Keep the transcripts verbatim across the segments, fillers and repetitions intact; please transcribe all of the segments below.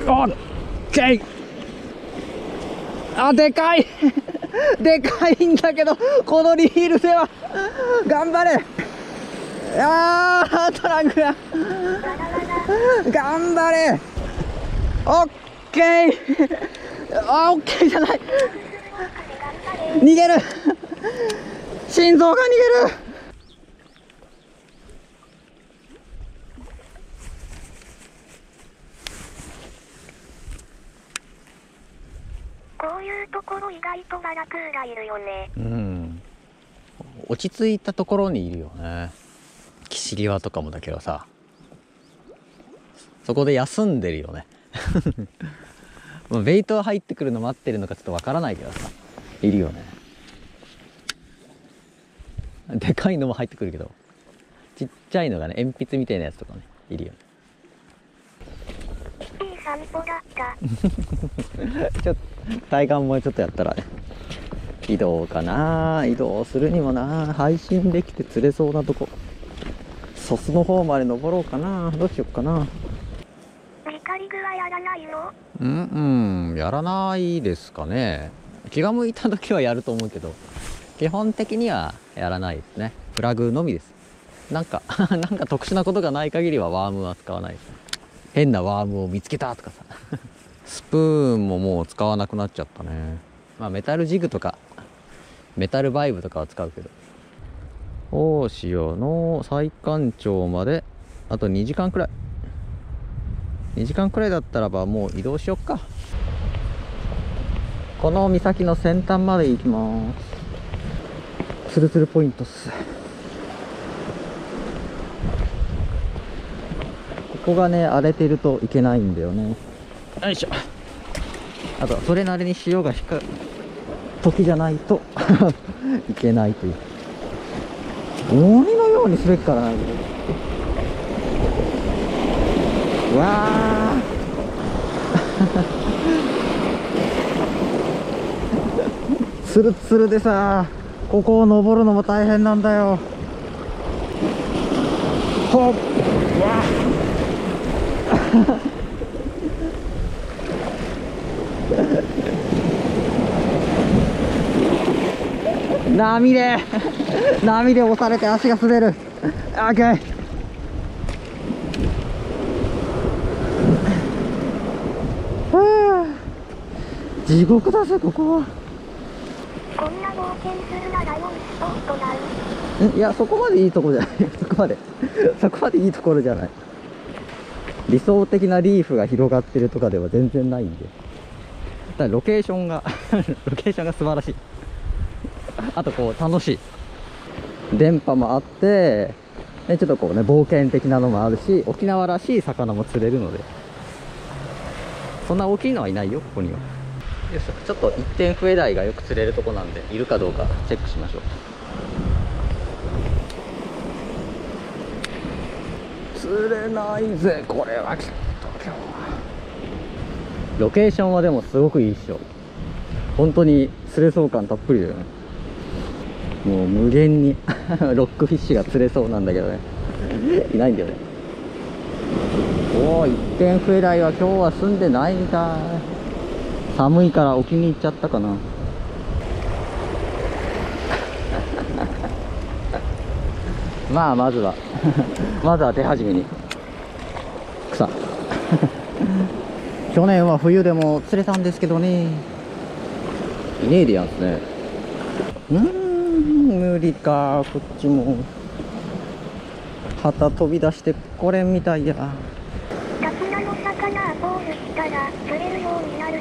オッケー。あ、でかいでかいんだけど、このリールでは頑張れ。あー、トランクが頑張れ。オッケー。あ、オッケーじゃない、逃げる心臓が逃げる。 こういうところ意外とバラクーがいるよね。 うん、落ち着いたところにいるよね。岸際とかもだけどさ、そこで休んでるよねベイト入ってくるの待ってるのかちょっとわからないけどさ、いるよね。でかいのも入ってくるけど、ちっちゃいのがね、鉛筆みたいなやつとかね、いるよね。 いい散歩だったちょっと体幹もうちょっとやったらね、移動かな、移動するにもな、配信できて釣れそうなとこ、ソスの方まで登ろうかな、どうしよっかな。 リカリグはやらないの？ うんうん、やらないですかね。気が向いた時はやると思うけど、基本的にはやらないですね。フラグのみです。なんかなんか特殊なことがない限りはワームは使わないです。変なワームを見つけたとかさスプーンももう使わなくなっちゃったね。まあメタルジグとかメタルバイブとかは使うけど、大潮の最干潮まであとにじかんくらい、にじかんくらいだったらばもう移動しよっか。この岬の先端まで行きます。ツルツルポイントっす。ここがね荒れてるといけないんだよね。よいしょ。あとそれなりに潮が引く時じゃないといけないという、鬼のように滑るからな。うわーツルツルでさ、ここを登るのも大変なんだよ。ほっわ波で波で押されて足が滑る。オッケー。地獄だぜここは。 こんな冒険するなら良いスポットない？ んいや、そこまでいいとこじゃないそこまでそこまでいいところじゃない。理想的なリーフが広がってるとかでは全然ないんで、ただロケーションがロケーションが素晴らしい。あとこう楽しい、電波もあって、ね、ちょっとこうね冒険的なのもあるし、沖縄らしい魚も釣れるので、そんな大きいのはいないよここには。よいしょ。ちょっと一点笛台がよく釣れるとこなんで、いるかどうかチェックしましょう。釣れないぜこれはきっと今日は。ロケーションはでもすごくいいっしょ。本当に釣れそう感たっぷりだよね。もう無限にロックフィッシュが釣れそうなんだけどねいないんだよね。おお、一点笛台は今日は住んでないみたい。寒いから沖に行っちゃったかなまあまずはまずは手始めに草去年は冬でも釣れたんですけどね。いねえでやんすね。うーん、無理か。こっちも旗飛び出してこれみたいや。 さすがの魚はポーズしたら釣れるようになるよ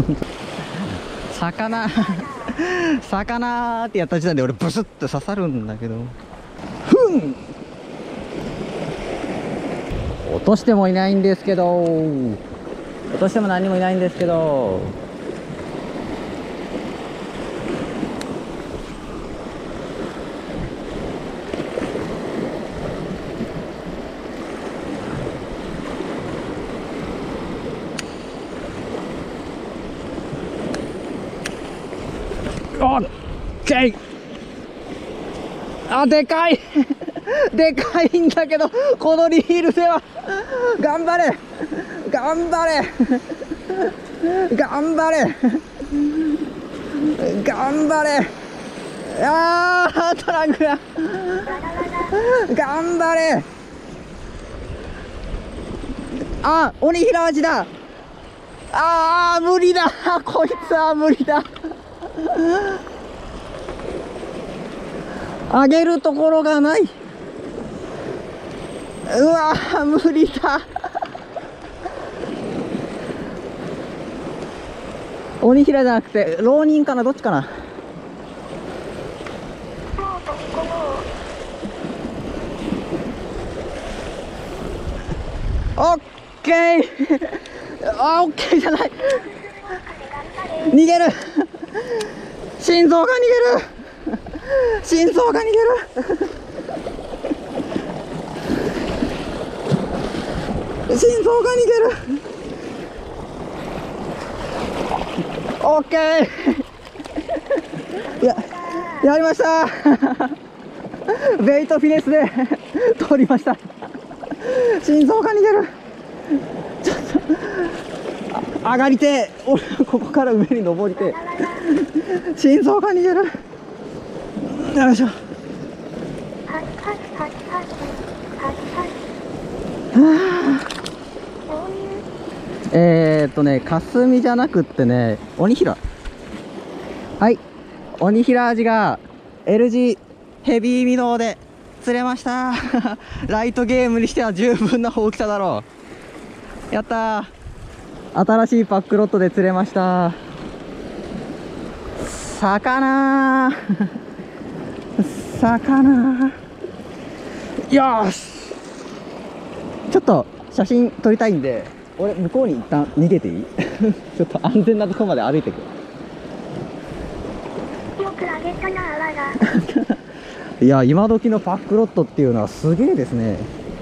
魚魚ーってやった時点で俺ブスッと刺さるんだけど、ふん、落としてもいないんですけど、落としても何もいないんですけど、オッケー。あ、でかいでかいんだけど、このリールでは頑張れ頑張れ頑張れ頑張れ。あートランクが頑張れ。あ、鬼平味だ。あー無理だこいつは無理だ。上げるところがない。うわー無理だ。鬼平じゃなくて浪人かな、どっちかな。 もう飛び込もう。 オッケーあ、オッケーじゃない。逃げる。心臓が逃げる。心臓が逃げる。心臓が逃げる。オッケー。いや、やりました。ベイトフィネスで通りました。心臓が逃げる。ちょっと上がりて、俺ここから上に登りて。心臓が逃げる。よいしょ。えーっとね、霞じゃなくってね、鬼平。はい、鬼平味が エルジー ヘビーミノーで釣れました。ライトゲームにしては十分な大きさだろう。やったー。新しいパックロットで釣れました。魚ー魚ー。よーし。ちょっと写真撮りたいんで、俺向こうに一旦逃げていい？ちょっと安全なところまで歩いてく。 よくあげたな、あわら。 いや、今時のパックロットっていうのはすげえですね。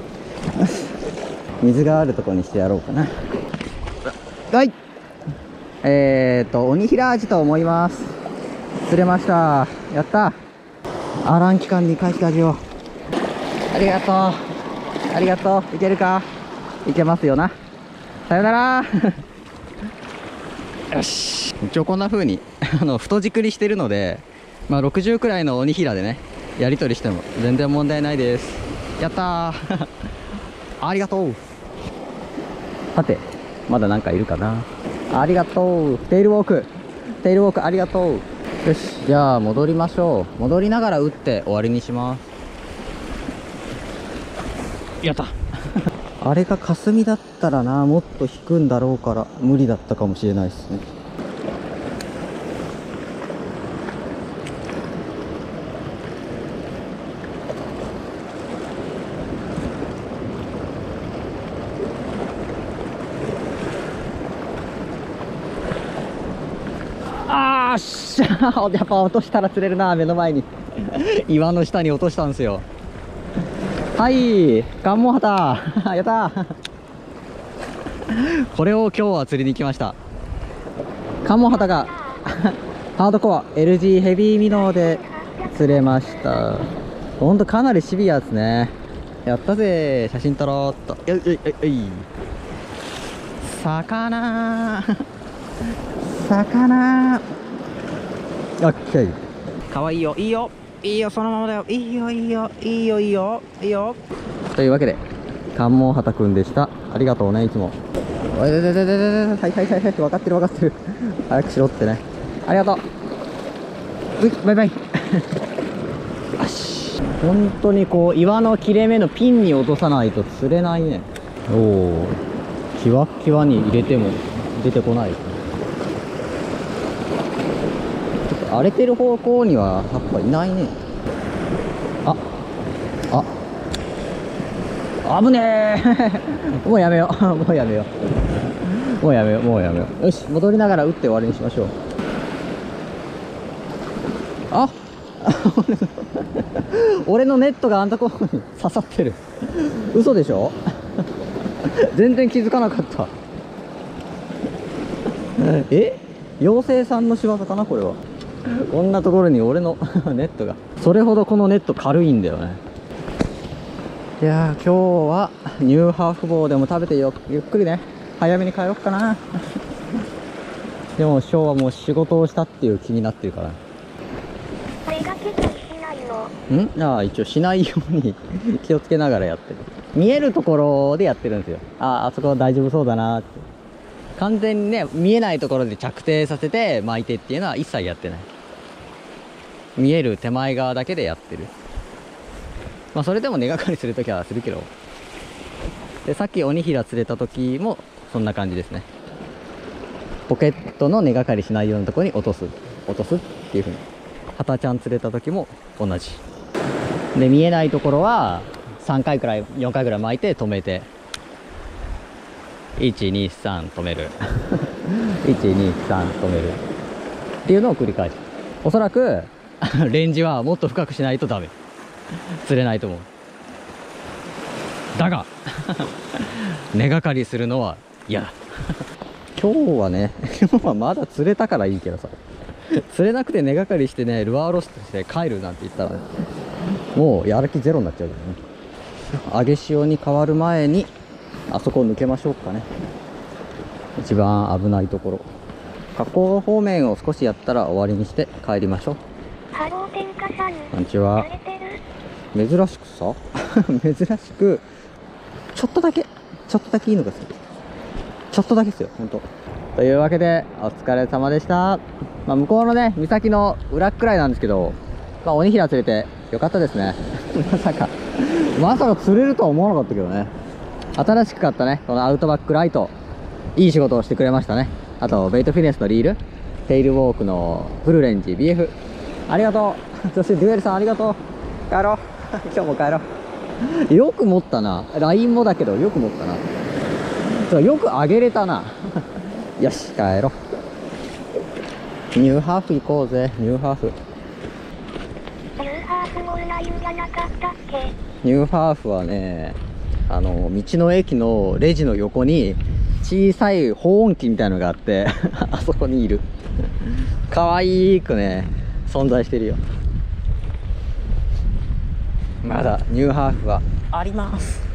水があるところにしてやろうかな。はい、えーと鬼平アジと思います。釣れました。やった。アラン期間に返してあげよう。ありがとうありがとう。いけるか。いけますよな。さよなら。よし。一応こんな風にあの太軸にしてるので、まあろくじゅうくらいの鬼平でねやり取りしても全然問題ないです。やったー。ありがとう。さてまだなんかいるかな。ありがとう。テールウォークテールウォークありがとう。よし、じゃあ戻りましょう。戻りながら打って終わりにします。やった。あれが霞だったらな、もっと引くんだろうから無理だったかもしれないですね。あーっしゃー。やっぱ落としたら釣れるな。目の前に岩の下に落としたんですよ。はい、関門旗。やったー。これを今日は釣りに来ました。関門旗がハードコア エルジー ヘビーミノーで釣れました。ほんとかなりシビアですね。やったぜ。写真撮ろうっと。よいよいよいよい。魚ー魚ー。オッケー。かわいいよ、いいよいいよ、そのままだよ。いいよいいよいいよいいよいいよ。というわけで関門旗くんでした。ありがとうね、いつも。おいでででででで、はいはいはいはい、分かってる分かってる。早くしろってね。ありがとう。うい、バイバイ。よし。本当にこう岩の切れ目のピンに落とさないと釣れないね。おお、キワッキワに入れても出てこない。ちょっと荒れてる方向にはやっぱいないね。ああ、危ねえ。もうやめよう。もうやめよう。もうやめよう。もうやめよう。よし、戻りながら打って終わりにしましょう。あ俺のネットがあんたここに刺さってる。嘘でしょ。全然気づかなかった。え、妖精さんの仕業かなこれは。こんなところに俺のネットが。それほどこのネット軽いんだよね。いやー、今日はニューハーフ棒でも食べてよゆっくりね早めに帰ろっかな。でもショーはもう仕事をしたっていう気になってるから。 目がけたりしないの？ んああ、一応しないように気をつけながらやってる。見えるところでやってるんですよ。ああ、あそこ大丈夫そうだなって。完全にね、見えないところで着底させて巻いてっていうのは一切やってない。見える手前側だけでやってる。まあそれでも根がかりするときはするけど。で、さっき鬼平釣れた時もそんな感じですね。ポケットの根がかりしないようなところに落とす。落とすっていう風に。ハタちゃん釣れた時も同じ。で、見えないところはさんかいくらい、よんかいくらい巻いて止めて。いち、に、さん止める。いち、に、さん止める。っていうのを繰り返す。おそらく、レンジはもっと深くしないとダメ。釣れないと思う。だが、根がかりするのは嫌だ。今日はね、今日はまだ釣れたからいいけどさ。釣れなくて根がかりしてね、ルアーロストして帰るなんて言ったらね、もうやる気ゼロになっちゃうからね。揚げ潮に変わる前に、あそこを抜けましょうかね。一番危ないところ。河口方面を少しやったら終わりにして帰りましょう。 ハロー天下さん。 こんにちは。 釣れてる？ 珍しくさ珍しくちょっとだけちょっとだけいいのが好き。ちょっとだけですよ、ほんと。というわけでお疲れ様でした。まあ、向こうのね岬の裏くらいなんですけど、まあ、鬼平釣れてよかったですね。まさかまさか釣れるとは思わなかったけどね。新しく買ったねこのアウトバックライト、いい仕事をしてくれましたね。あとベイトフィネスのリール、テイルウォークのフルレンジ ビーエフ ありがとう。そしてデュエルさんありがとう。帰ろう今日も帰ろう。よく持ったな。 ライン もだけどよく持ったな。そうよく上げれたな。よし帰ろう。ニューハーフ行こうぜ。ニューハーフニューハーフもラインじゃなかったっけ？ ニューハーフはね、あの道の駅のレジの横に小さい保温器みたいのがあってあそこにいる。可愛くね存在してるよ。まだニューハーフはあります。